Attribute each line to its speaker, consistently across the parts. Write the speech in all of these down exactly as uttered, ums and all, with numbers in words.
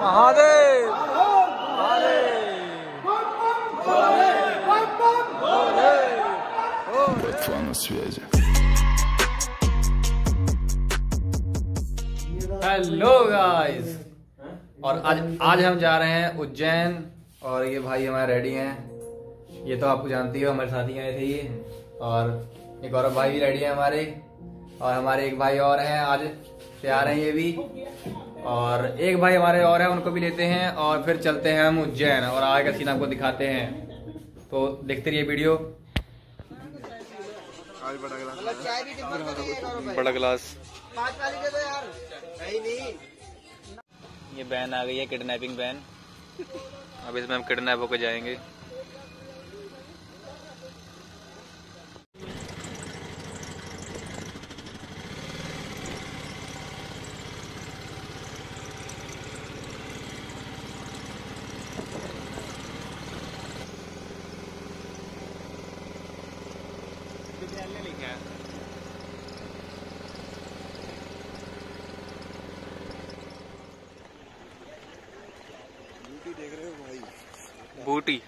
Speaker 1: Mahadev Mahadev. Hello guys, और आज आज हम जा रहे हैं उज्जैन और ये भाई हमारे रेडी हैं। ये तो आपको जानती हो, हमारे साथी आए थे ये, और एक और भाई भी रेडी है हमारे, और हमारे एक भाई और हैं आज तैयार हैं ये भी, और एक भाई हमारे और हैं उनको भी लेते हैं और फिर चलते हैं हम उज्जैन और आगे का सीन आपको दिखाते हैं। तो देखते रहिए वीडियो। बड़ा गिलास ये बैन आ गई है, किडनैपिंग बैन। अब इसमें हम किडनैप होकर जाएंगे। विद्यालय लिखा है। बूटी देख रहे हो भाई? बूटी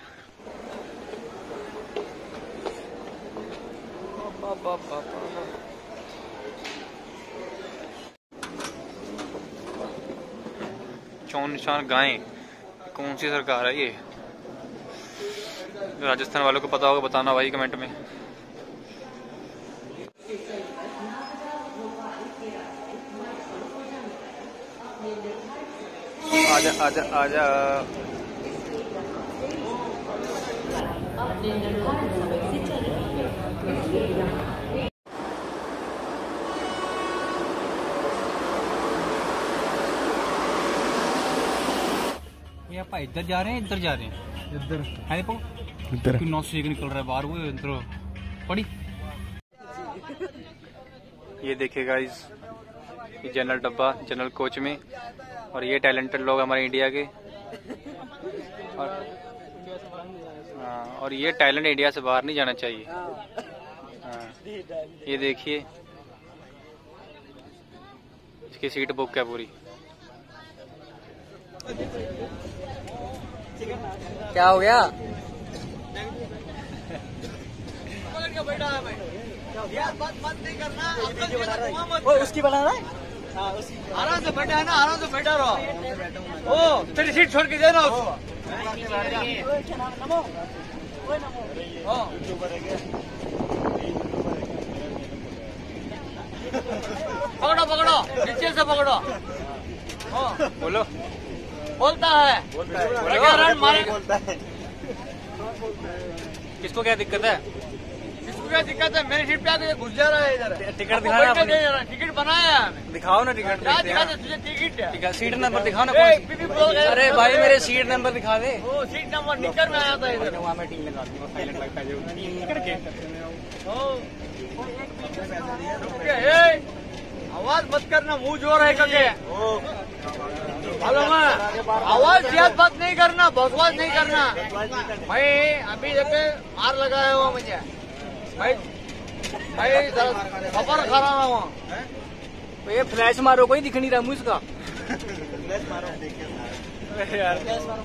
Speaker 1: चौन निशान गायें, कौन सी सरकार है ये? राजस्थान वालों को पता होगा बताना भाई कमेंट में। आजा आजा आजा। ये आप इधर जा रहे हैं, इधर जा रहे हैं, इधर है पो इधर नौ से एक निकल रहा है बाहर, वो इधर पड़ी। ये देखिए गाइस, ये जनरल डब्बा जनरल कोच में, और ये टैलेंटेड लोग हमारे इंडिया के, और हाँ, और ये टैलेंट इंडिया से बाहर नहीं जाना चाहिए। हाँ, ये देखिए इसकी सीट बुक है पूरी। क्या हो गया? बात मत नहीं करना, वो उसकी बना रहा है। आराम से बैठा है ना, आराम से बैठा रहो। ओ तेरी सीट छोड़ के देना उसको। पकड़ो पकड़ो, नीचे से पकड़ो। बोलो। बोलता है, बोलता है, मारे बोलता है। किसको क्या दिक्कत है? किसको क्या दिक्कत है? मेरी सीट पे आके घुस जा रहा है इधर। टिकट दिखाना, टिकट बनाया है। दिखाओ ना टिकट। क्या दिखा दे तुझे टिकट? सीट नंबर दिखाओ ना। अरे भाई मेरे सीट नंबर दिखा दे। वो सीट नंबर निकल में आया था इधर। वहाँ मैं टीम लगा दूंगा, साइलेंट लगता है जो करके। आवाज मत करना, मुंह जोर है करके। मालूम है? आवाज ज्यादा बात नहीं करना, बकवास नहीं करना भाई। अभी देखे मार लगाया हुआ मुझे भाई, भाई खबर खा रहा हूँ। तो ये फ्लैश मारो, कोई दिख नहीं रहा मुझ का। फ्लैश मारो यार,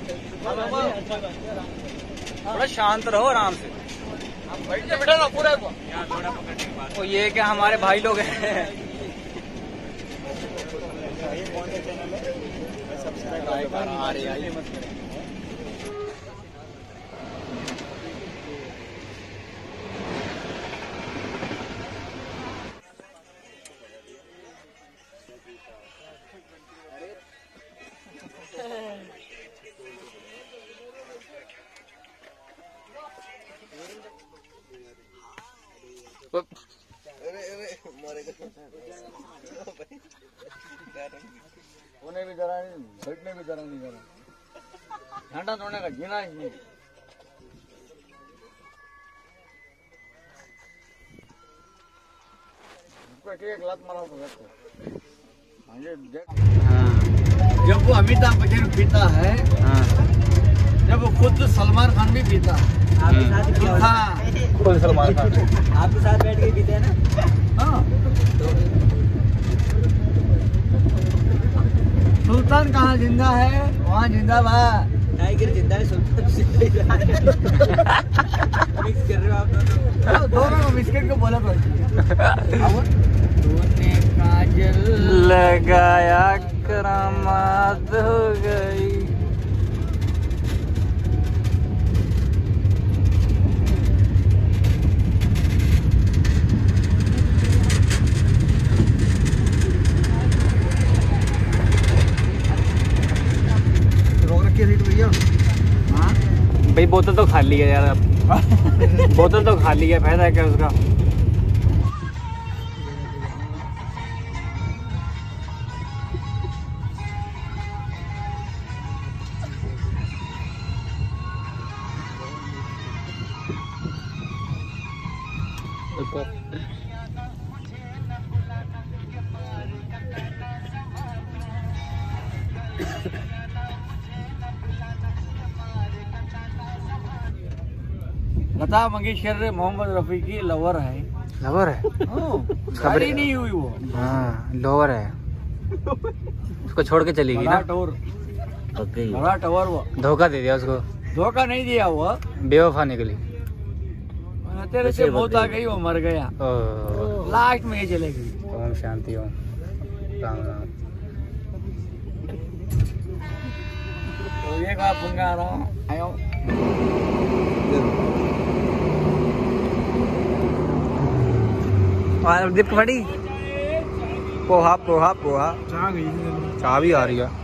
Speaker 1: थोड़ा शांत रहो, आराम से बैठा ना पूरा को। तो ये क्या हमारे भाई लोग हैं। आ रही है उन्हें भी जरा नहीं, बैठने भी जरा नहीं करा। झंडा तोड़ने का जीना ही नहीं। एक लात मारा तो जब वो अमिताभ बच्चन पीता है, जब वो खुद सलमान खान भी पीता है। हाँ, खुद सलमान खान आपके साथ बैठ के पीते हैं ना। हाँ, सुल्तान कहाँ जिंदा है
Speaker 2: जवान जिंदाबाद, टाइगर जिंदा है, सुल्तान जिंदा है। मिक्स कर रहे हो आप दोनों, दोनों को मिक्स करके बोला करो। तूने काजल लगाया करामात हो गई।
Speaker 1: भाई बोतल तो खाली है यार, अब बोतल तो खाली है, फायदा है क्या उसका।
Speaker 2: लता मंगेशकर मोहम्मद रफी की लवर है।
Speaker 1: लवर है?
Speaker 2: खबर ही नहीं हुई वो।
Speaker 1: हाँ लवर है, उसको छोड़ के चलेगी ना।
Speaker 2: टोर बड़ा टवर वो,
Speaker 1: धोखा दे दिया उसको।
Speaker 2: धोखा नहीं दिया वो,
Speaker 1: बेवफा निकली।
Speaker 2: तेरे से मौत आ गई, वो मर गया। लास्ट में ये चलेगी।
Speaker 1: ओम शांति ओम राम राम।
Speaker 2: तो ये का पंगा रहा आयो।
Speaker 1: और दीप बड़ी पोहा पोहा पोहा चाह भी आ रही है।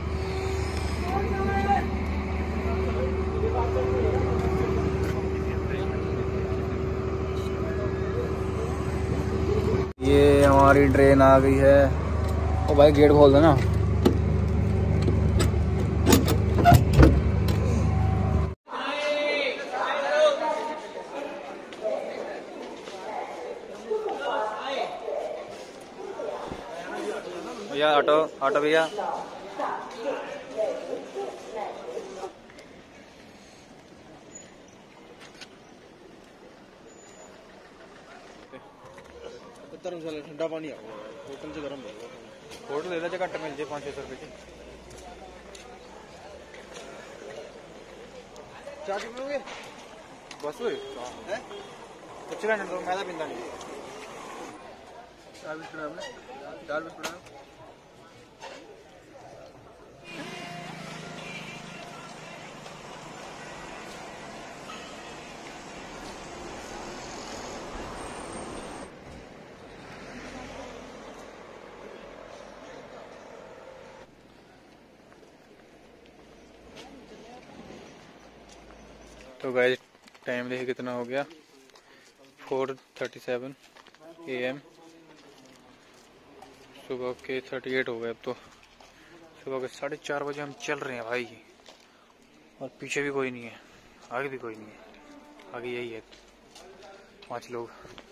Speaker 1: ये हमारी ट्रेन आ गई है। ओ भाई गेट खोल दो ना। भैया ऑटो ऑटो भैया।
Speaker 3: ठंडा पानी आ होटल से गर्म
Speaker 1: होटल ले लो, घट मिल जाए पाँच छः सौ रुपये की।
Speaker 3: चाय पीओगे?
Speaker 1: बस कुछ लेने दो, मैं तो पींदा नहीं।
Speaker 3: चार बिस्कुट हमने चार बिस्कुट
Speaker 1: तो गाइस टाइम देखिए कितना हो गया, four thirty seven A M. सुबह के थर्टी एट हो गए। अब तो सुबह के साढ़े चार बजे हम चल रहे हैं भाई, और पीछे भी कोई नहीं है, आगे भी कोई नहीं है। आगे यही है, पांच लोग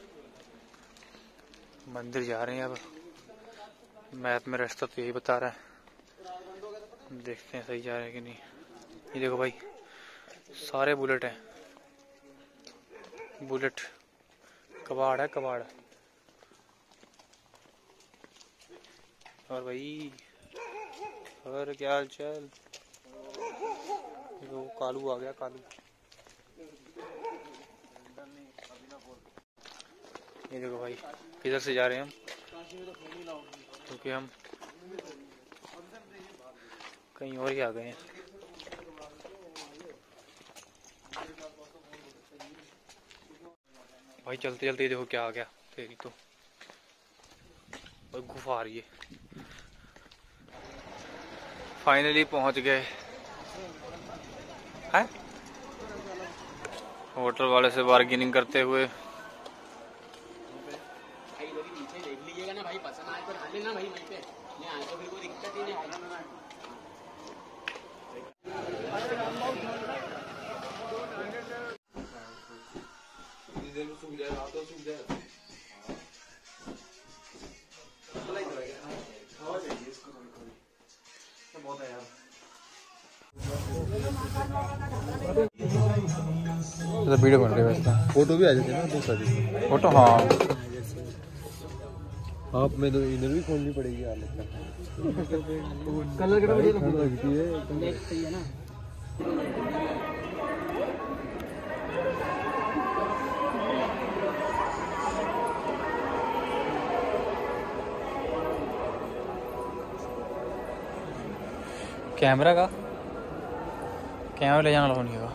Speaker 1: मंदिर जा रहे हैं। अब मैप में रास्ता तो यही बता रहा है, देखते हैं सही जा रहे हैं कि नहीं। ये देखो भाई सारे बुलेट हैं, बुलेट कबाड़ है कबाड़। और भाई और क्या हाल चाल। वो कालू आ गया, कालू। ये देखो भाई किधर से जा रहे हैं हम, क्योंकि हम कहीं और ही आ गए हैं। भाई चलते चलते देखो क्या आ गया, तेरी तो और गुफा आ रही है। फाइनली पहुंच गए हैं होटल वाले से बार्गेनिंग करते हुए।
Speaker 2: देख लीजिएगा ना भाई, पसंद आए तो डाल लेना भाई, वहीं पे नहीं आए तो फिर कोई दिक्कत ही नहीं।
Speaker 1: तो वीडियो बन रही है,
Speaker 3: फोटो भी आ जाते हैं ना, दूसरा
Speaker 1: फोटो। हाँ
Speaker 3: आप में तो इधर भी खोलनी पड़ेगी यार लगता है।
Speaker 2: कलर कितना बढ़िया
Speaker 3: लगती है।
Speaker 2: ब्लैक सही है ना।
Speaker 1: कैमरा का कैमरा ले जाना नहीं होगा।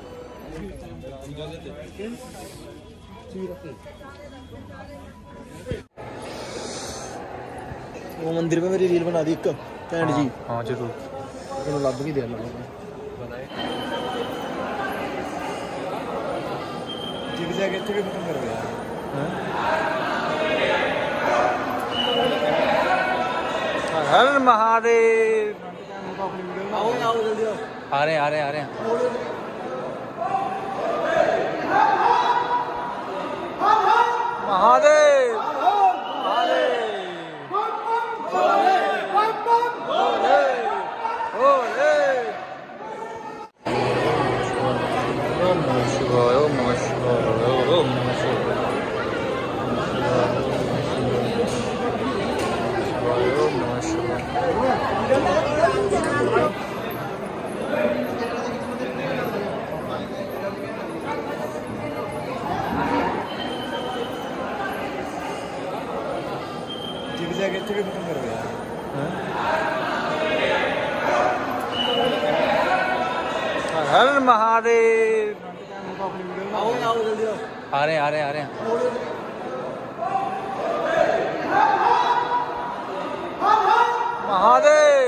Speaker 3: वो मंदिर में मेरी रील बना दी एक कैंड जी।
Speaker 1: हाँ जरूर
Speaker 3: तो लब की देना जिग जैग इतने भी खत्म कर गया।
Speaker 1: हर महादेव।
Speaker 2: आओ आओ जल्दी आओ।
Speaker 1: आ रहे आ रहे आ रहे हैं। महादेव ओम नमः शिवाय ओम नमः शिवाय ओम नमः शिवाय ओम नमः शिवाय।
Speaker 3: जिग जैग इतने भी खत्म कर गया।
Speaker 1: हर महादेव।
Speaker 2: आओ आओ जल्दी आओ।
Speaker 1: आ रहे आ रहे आ रहे हैं। महादेव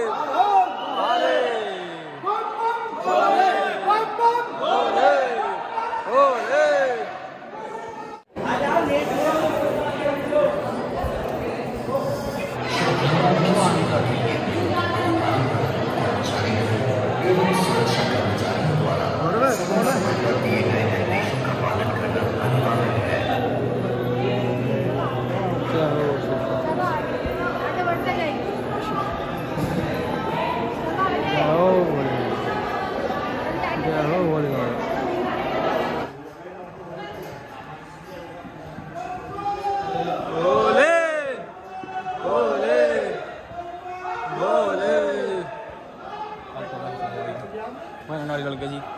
Speaker 1: नारियल के जी।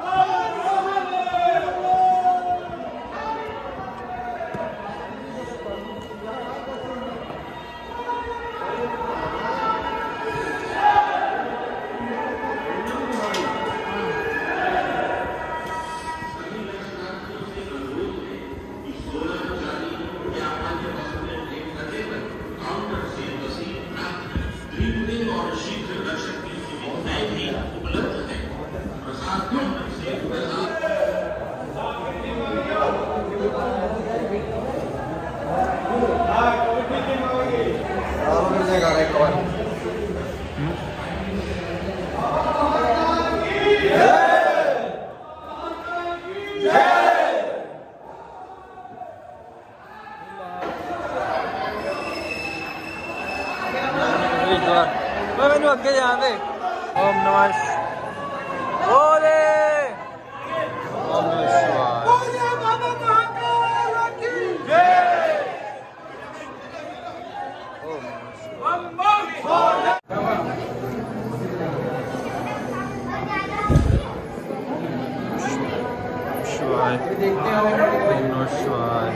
Speaker 1: मैंने अगे जान दे। ओम नमः बोले ओम नमः शिवाय। शिवाय ओम नमः शिवाय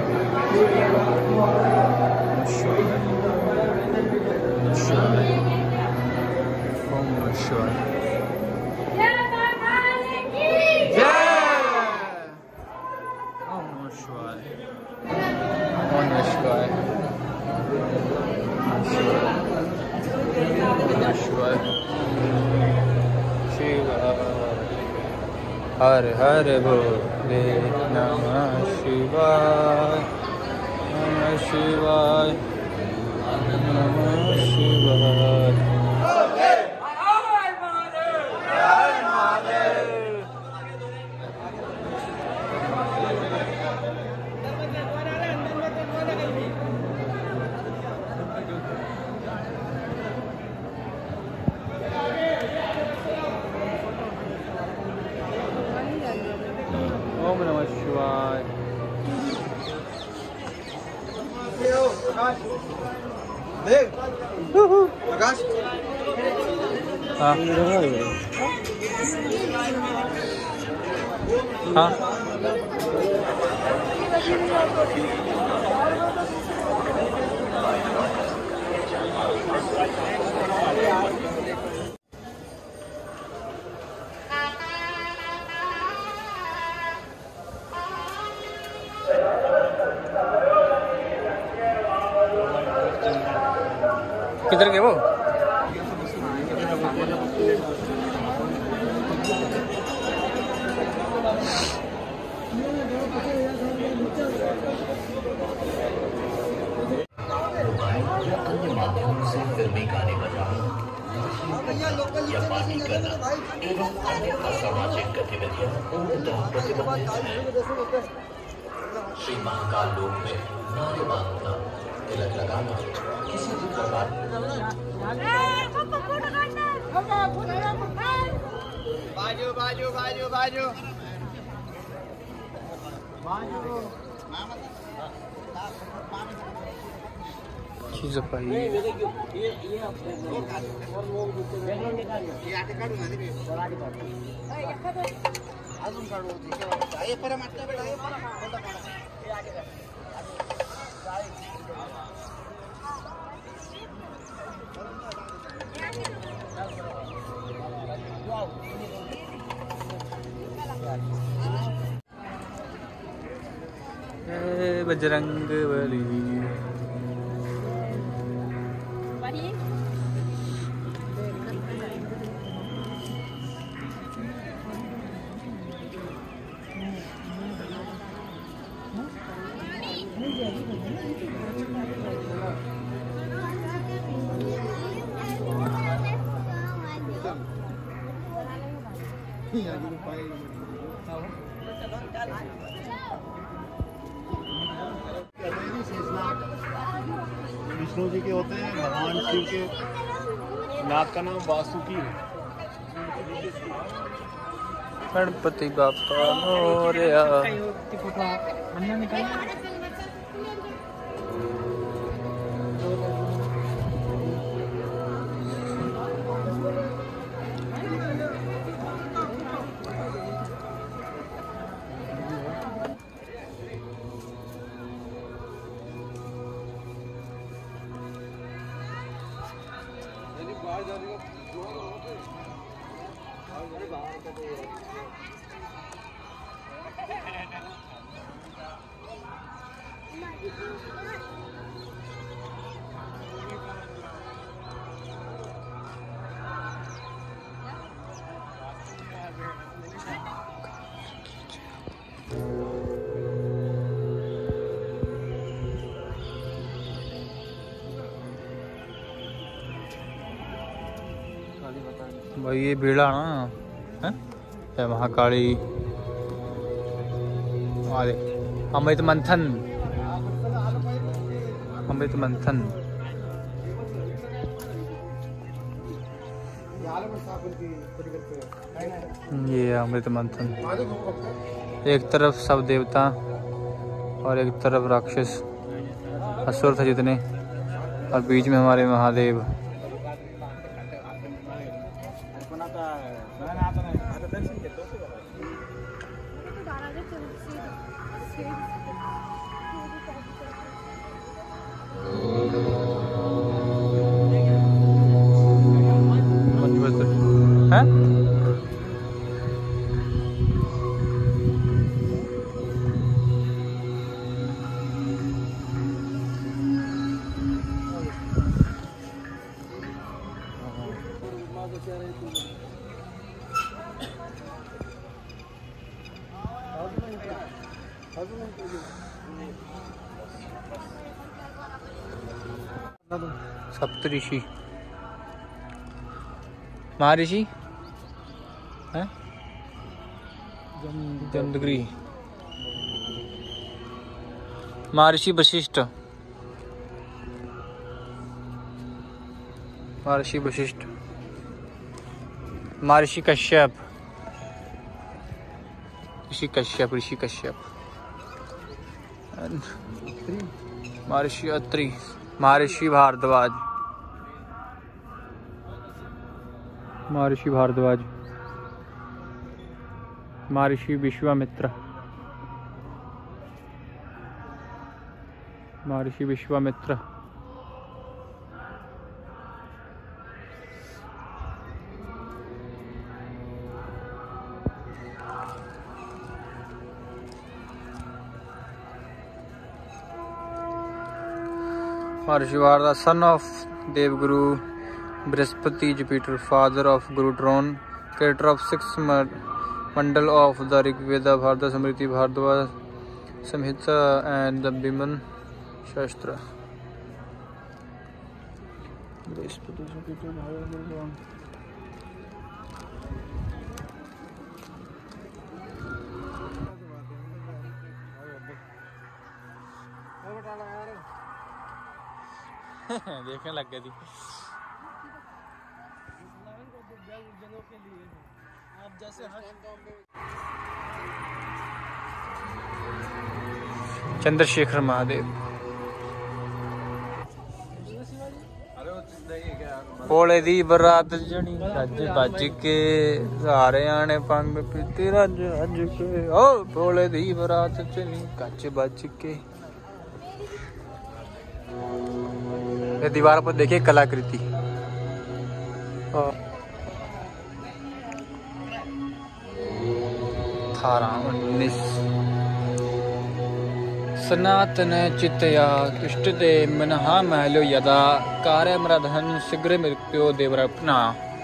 Speaker 1: शिवाय ओम नमः शिवाय। जय ओम नमः शिवाय ओम नमः शिवाय शिवाय शिवाय हर हर भोले नमः शिवाय नमः शिवाय नमः शिवाय। ओम नमः शिवाय।
Speaker 2: आकाश
Speaker 1: हाँ हाँ किधर गए वो?
Speaker 4: अन्य माध्यमों से फिल्मी गाने बनाना या पार्टी करना एवं अन्य असामाजिक गतिविधियां पूर्णतः प्रतिबंधित है। श्री महाकाल लोक में नारे बांधना, तिलक लगाना, किसी भी प्रकार
Speaker 2: बाजू बाजू बाजू बाजू
Speaker 1: चीज़ पाई बजरंग बली।
Speaker 3: विष्णु जी के होते हैं, भगवान शिव के नाथ का नाम वासुकी है।
Speaker 1: गणपति बापा मोरया। भाई ये भीड़ा ना है, है महाकाली। अरे अमृत मंथन, अमृत मंथन। ये अमृत मंथन। एक तरफ सब देवता और एक तरफ राक्षस असुर थे जितने, और बीच में हमारे महादेव। हैं? सप्तऋषि, महर्षि हैं, जमदग्नि, महर्षि वशिष्ठ, महर्षि वशिष्ठ, महर्षि कश्यप, ऋषि कश्यप, ऋषि कश्यप, महर्षि अत्रि, महर्षि भारद्वाज, महर्षि भारद्वाज, महर्षि Vishwamitra, Maharshi Vishwamitra. Maharshi Bharadwaj, son of Devguru Brihaspati Jupiter, father of Guru Drona, creator of six mandal of the Rigveda, Bharadwaj Smriti, Bharadwaj Samhita and the Vimana Shastra. Brihaspati Jupiter Guru Drona. देखने लग गई थी। चंद्रशेखर महादेव। भोले दी बरात जनी रज बज के, सारे आने पंग पीती रज रज के, ओ भोले दी बरात चली गज बज के। दीवार पर देखिए कलाकृति। अठारह उन्नीस सनातन चितया तुष्टते मनहा महलो यदा कार्य मृधन शीघ्र मृत्यो देवरपना।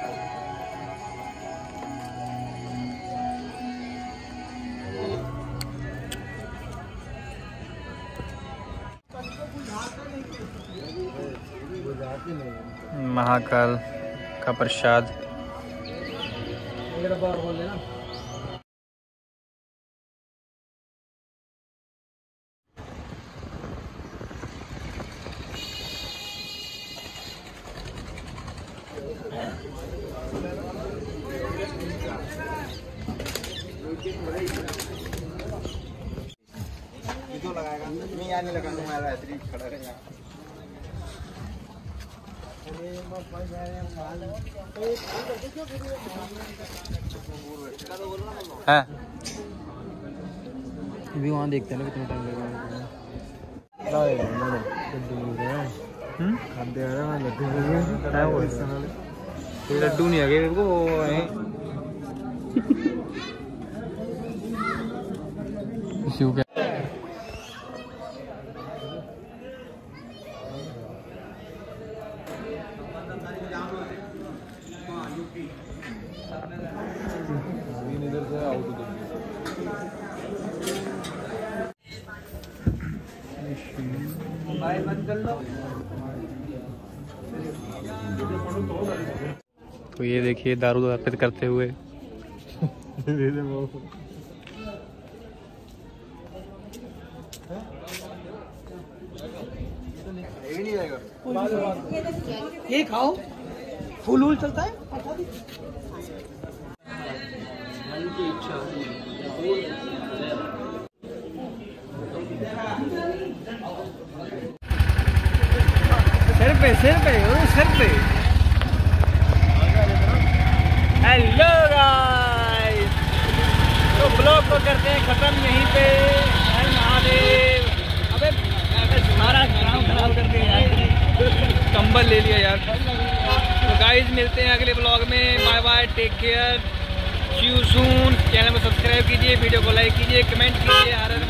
Speaker 1: महाकाल का प्रसाद। है भी वहाँ देखते हैं ना कितना टाइम लगेगा। लड्डू नहीं है मेरे को क्या तो ये देखिए दारू अर्पित करते हुए।
Speaker 2: ये खाओ, फूल वूल चलता है। सिर पे सिर पे सिर पे। हेलो गाइस, तो ब्लॉग को करते हैं खत्म यहीं पे। हर महादेव। अबे सारा काम खराब कर दिया यार, कंबल ले लिया यार। तो गाइस मिलते हैं अगले ब्लॉग में। Bye bye, take care, see you soon. Channel को सब्सक्राइब कीजिए, वीडियो को लाइक कीजिए, कमेंट कीजिए।